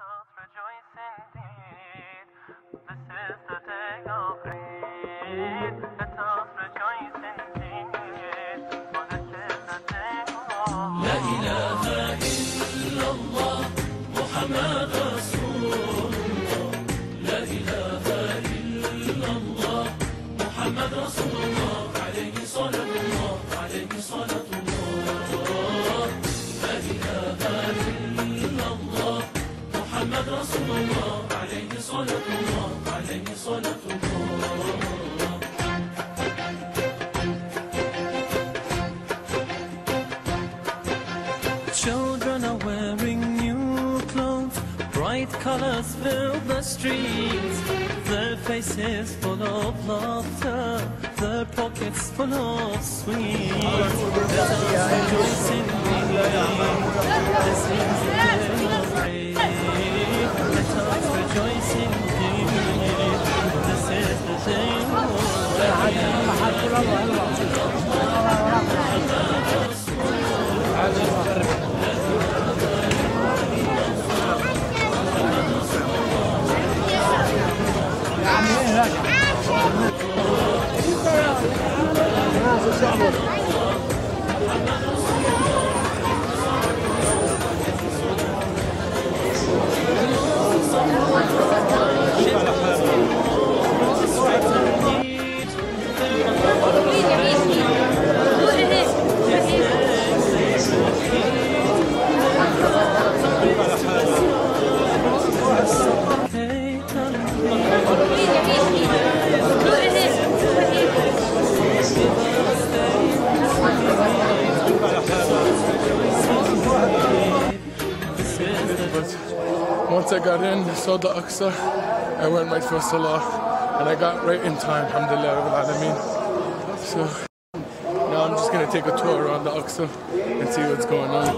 us rejoice indeed. This is the day of Eid. Let us rejoice indeed. For this is the day of La ilaha illallah Muhammad Rasulullah. La ilaha illallah Muhammad Rasulullah. Alayhi salatullah, alayhi salatullah. La ilaha illallah Muhammad Rasulullah. Alayhi salatullah, alayhi salatullah. Children are wearing new clothes, bright colors fill the streets. Their faces full of laughter, their pockets full of sweets. Let us rejoice indeed. This is the day of Eid. Let us rejoice indeed. This is the day Once I got in, I saw the Aqsa, I went right for Salah, and I got right in time, alhamdulillah rabbil alameen. So now I'm just going to take a tour around the Aqsa and see what's going on.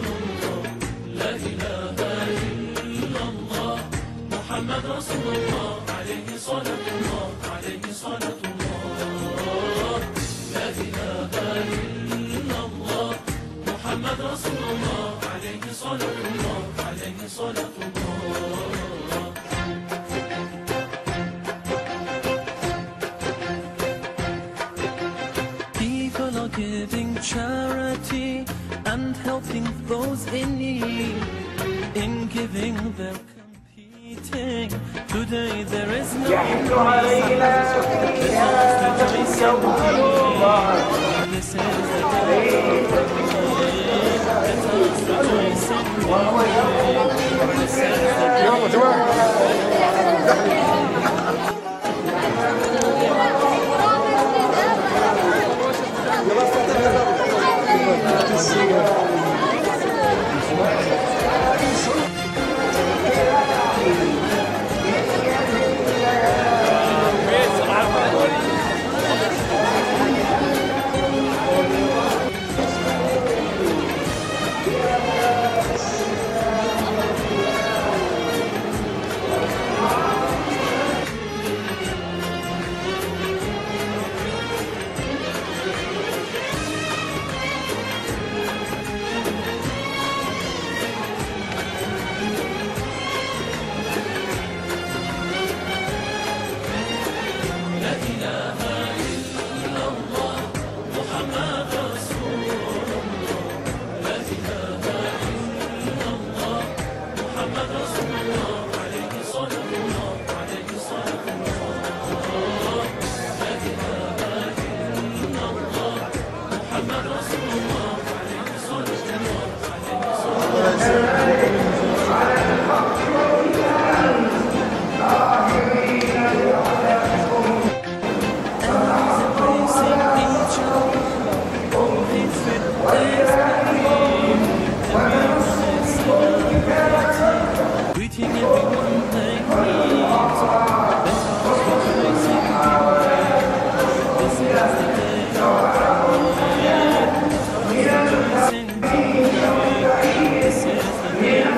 People are giving charity and helping those in need. In giving, they're competing. Today there is no This is the day. Let us rejoice in This is the day. Greeting everyone they meet. This is the day of Eid. This is the day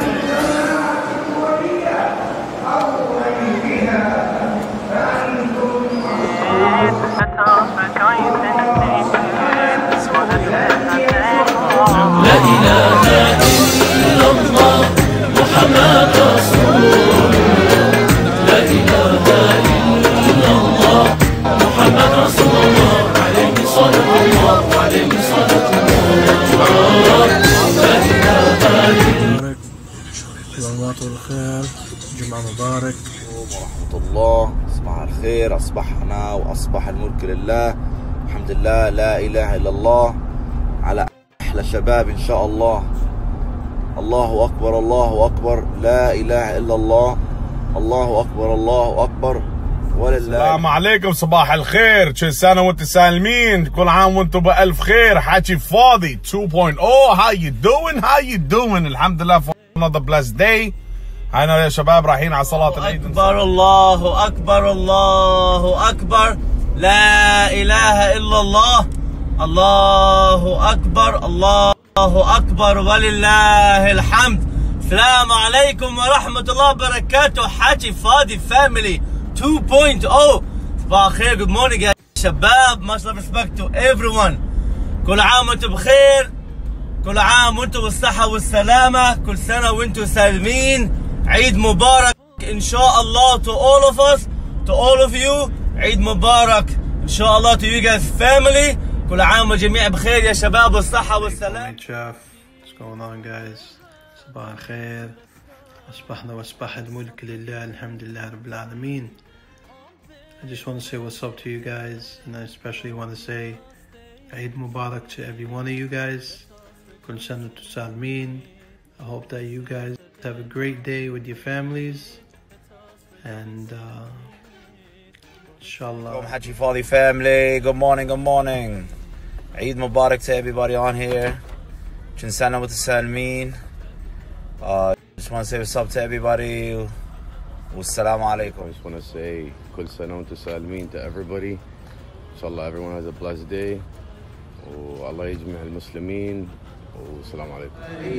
صلوات الخير، جمعة مبارك. ورحمة الله. صباح الخير. أصبحنا وأصبح الملك لله، الحمد لله، لا إله إلا الله، على أحلى شباب إن شاء الله. الله أكبر، الله أكبر، لا إله إلا الله، الله أكبر، الله أكبر، ولله. السلام عليكم، صباح الخير، كل سنة وانتم سالمين، كل عام وانتم بألف خير. حكي فاضي 2.0. How you doing? How you doing? الحمد لله for another blessed day. هاينا يا شباب رايحين على صلاة العيد. أكبر، الله أكبر، الله أكبر، لا إله إلا الله، الله أكبر، الله أكبر، ولله الحمد. السلام عليكم ورحمة الله وبركاته. حكي فاضي فاميلي 2.0. صباح الخير. Good morning يا شباب. much love respect to everyone. كل عام وانتم بخير، كل عام وانتم بالصحة والسلامة، كل سنة وانتم سالمين. عيد مبارك إن شاء الله to all of us, to all of you. عيد مبارك إن شاء الله to you guys family. كل عام والجميع بخير يا شباب والصحة والسلامة. What's going on guys? صباح الخير. أصبحنا وأصبح الملك لله، الحمد لله رب العالمين. I just want to say what's up to you guys, and I especially want to say Eid Mubarak to every one of you guys. كل سنة وانتم سالمين. I hope that you guys have a great day with your families, and inshallah. Haji Fadi family, good morning, good morning. Eid Mubarak to everybody on here. كل سنة وانتم سالمين. Just want to say what's up to everybody. Wassalamu alaikum. I just want to say كل سنة وانتم سالمين to everybody. Inshallah everyone has a blessed day. والله يجمع المسلمين. والسلام عليكم.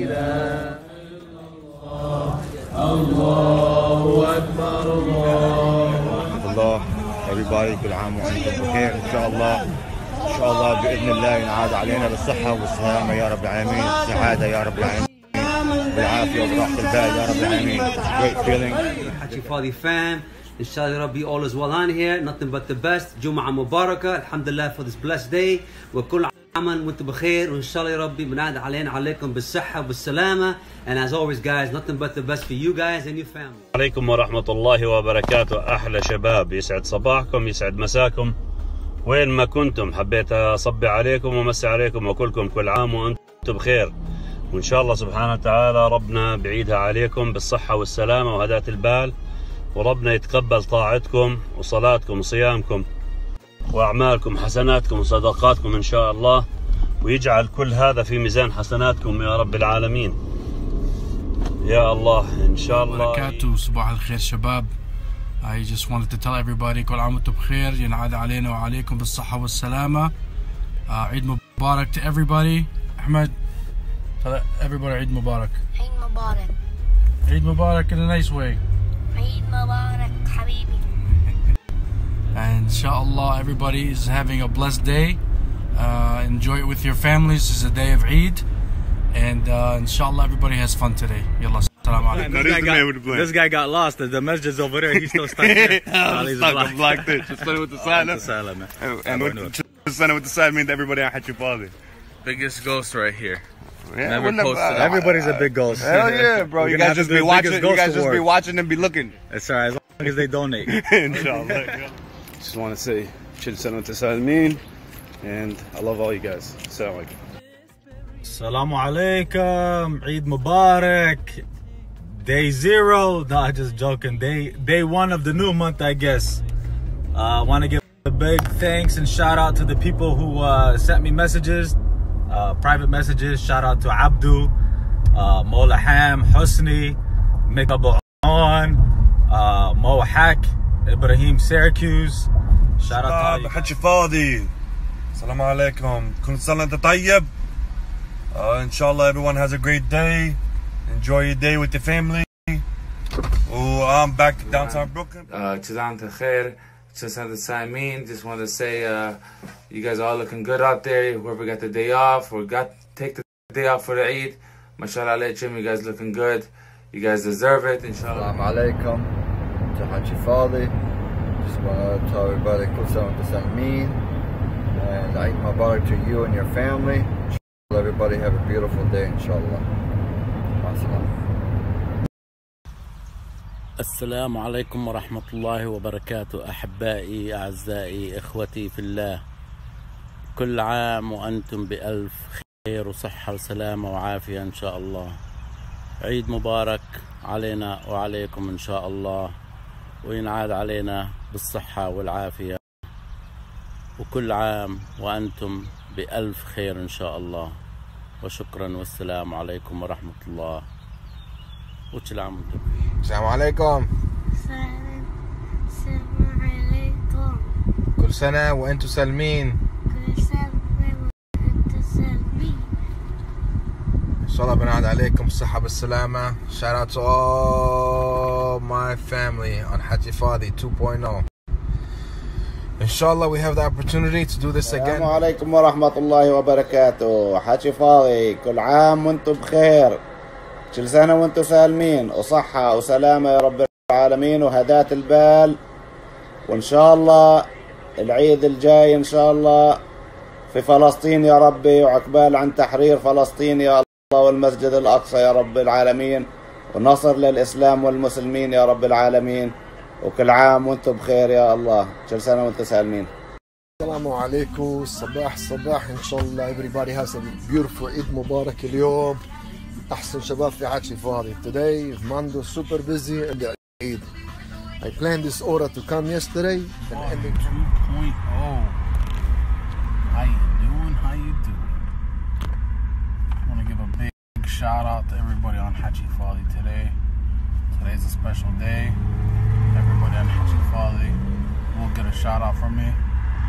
الله أكبر، الله. Everybody كل عام وانتم بخير إن شاء الله. إن شاء الله بإذن الله ينعاد علينا بالصحة والسلامة يا رب العالمين، السعادة يا رب العالمين، بالعافية وبراحة البال يا رب العالمين. Great feeling. Haji Fadi fam, inshallah Rabbi, all is well on here, nothing but the best. Jum'ah Mubarakah, alhamdulillah for this blessed day. وكل عام وانتم بخير، وإن شاء الله يا ربي بنعاد علينا عليكم بالصحة والسلامة. And as always guys, nothing but the best for you guys and your family. عليكم ورحمة الله وبركاته. أحلى شباب، يسعد صباحكم، يسعد مساكم وين ما كنتم. حبيت أصبح عليكم ومسي عليكم وأقولكم كل عام وأنتم بخير، وإن شاء الله سبحانه وتعالى ربنا بعيدها عليكم بالصحة والسلامة وهداة البال، وربنا يتقبل طاعتكم وصلاتكم وصيامكم وأعمالكم، حسناتكم وصدقاتكم إن شاء الله، ويجعل كل هذا في ميزان حسناتكم يا رب العالمين يا الله إن شاء الله. بركاته. صباح الخير شباب. I just wanted to tell everybody كل عام وانتم بخير، ينعاد علينا وعليكم بالصحة والسلامة. عيد مبارك to everybody. أحمد, tell everybody عيد مبارك. عيد مبارك. عيد مبارك in a nice way. عيد مبارك حبيبي. And inshallah everybody is having a blessed day. Enjoy it with your families. This is a day of Eid, and inshallah everybody has fun today. Yalla, salam alaikum. This guy got lost. The masjid's over there. He's still stuck here. I'm stuck. I'm blocked in. Just with the silent. And just with the silent means everybody on Haji Fadi. Biggest ghost right here. Yeah, everybody's a big ghost. Hell yeah, bro. You guys just be watching. You guys just be watching and be looking. It's alright, as long as they donate. Inshallah. Just want to say كل سنة وانتم سالمين, and I love all you guys. Assalamu alaikum. Assalamu alaikum. Eid Mubarak. Day 0. No, just joking. Day 1 of the new month, I guess. I want to give a big thanks and shout out to the people who sent me messages, private messages. Shout out to Abdu, Mola Ham, Husni, Mikabon, Mo Hak, Ibrahim Syracuse. Shout out to Haji Fadi. Assalamu alaikum. كل سنة وانت طيب. Inshallah everyone has a great day. Enjoy your day with your family. I'm back to downtown Brooklyn. Tizan Khair, Samin. Just want to say you guys are all looking good out there. Whoever got the day off or take the day off for the Eid, mashallah alaykum, you guys looking good. You guys deserve it, inshallah. Assalamu alaikum. To Haji Fadi. Just want to tell everybody كل سنة وانتم سالمين, and Eid Mubarak to you and your family. Inshallah everybody have a beautiful day, inshallah. السلام عليكم ورحمة الله وبركاته. أحبائي أعزائي إخوتي في الله، كل عام وأنتم بألف خير وصحة وسلامة وعافية إن شاء الله. عيد مبارك علينا وعليكم إن شاء الله، وينعاد علينا بالصحة والعافية، وكل عام وأنتم بألف خير إن شاء الله. وشكرا والسلام عليكم ورحمة الله. وكل عام وأنتم بخير. السلام عليكم. السلام عليكم. كل سنة وأنتم سالمين. كل سنة وأنتم سالمين. إن شاء الله بنعاد عليكم الصحة بالسلامة. Shout out to all my family on Haji Fadi 2.0. Inshallah we have the opportunity to do this again. السلام عليكم ورحمة الله وبركاته. حاجي فاضي، كل عام وانتم بخير، كل سنة وانتم سالمين وصحة وسلامة يا رب العالمين وهداة البال. وإن شاء الله العيد الجاي إن شاء الله في فلسطين يا ربي، وعقبال عن تحرير فلسطين يا الله والمسجد الأقصى يا رب العالمين، ونصر للإسلام والمسلمين يا رب العالمين. وكل عام وانتم بخير يا الله، كل سنة وانتم سالمين. السلام عليكم. صباح إن شاء الله everybody has a beautiful Eid Mubarak اليوم. أحسن شباب في حكي فاضي. Today is Monday, super busy in the Eid. I planned this order to come yesterday and ending 2.0. How you doing? I want to give a big shout out to everybody on Haji Fadi today. Today's a special day. Everybody on Haji Fadi will get a shout out from me.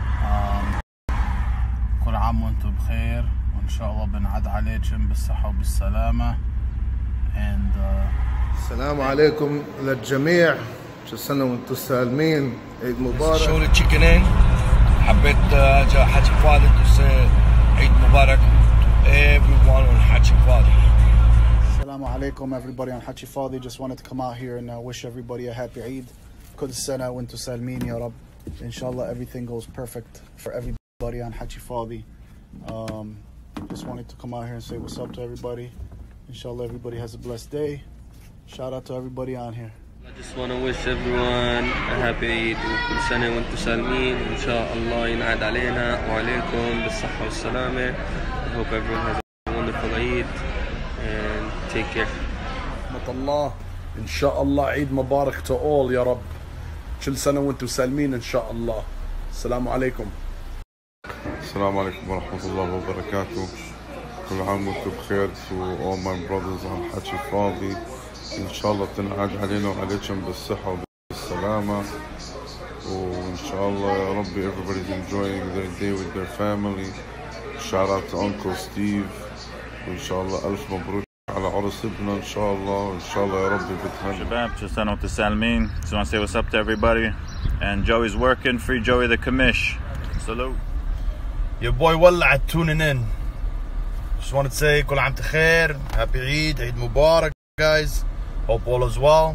كل عام وانتم بخير، وإن شاء الله بنعاد عليكم بالصحة وبالسلامة. And السلام عليكم للجميع، كل سنة وانتم سالمين. عيد مبارك. شوري تشيكنين. حبيت جا حكي فاضي to say عيد مبارك to everyone on حكي فاضي. Assalamu alaikum everybody on Haji Fadi. Just wanted to come out here and wish everybody a happy Eid. Kul sana wa antum salmin ya Rab. Inshallah everything goes perfect for everybody on Haji Fadi. Just wanted to come out here and say what's up to everybody. Inshallah everybody has a blessed day. Shout out to everybody on here. I just want to wish everyone a happy Eid وكل سنة وانتم سالمين، وإن شاء الله ينعاد علينا وعليكم بالصحة والسلامة. I hope everyone has a wonderful Eid and take care. رحمة الله. إن شاء الله عيد مبارك to all يا رب. كل سنة وانتم سالمين إن شاء الله. السلام عليكم. السلام عليكم ورحمة الله وبركاته. كل عام وانتم بخير to all my brothers on حكي فاضي. إن شاء الله تنعاد علينا وعليكم بالصحة وبالسلامة، وإن شاء الله يا ربي everybody's enjoying their day with their family. Shout out to Uncle Steve، وإن شاء الله ألف مبروك على عرس ابننا إن شاء الله، وإن شاء الله يا ربي بتهنى. شباب كل سنة وانتم سالمين. Just want to say what's up to everybody. And Joey's working. Free Joey the commish. Salute. Your boy ولع tuning in. Just wanted to say كل عام بخير. Happy Eid. Eid Mubarak guys. Hope all is well.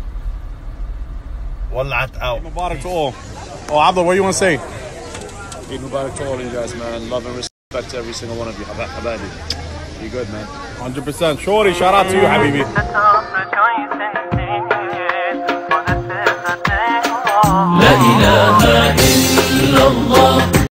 ولعت out. Eid Mubarak to all. Oh, Abdul, what do you want to say? Eid Mubarak to all you guys, man. Love and respect to every single one of you. Habibi. Be good, man. 100%. Shorty, shout out to you, Habibi.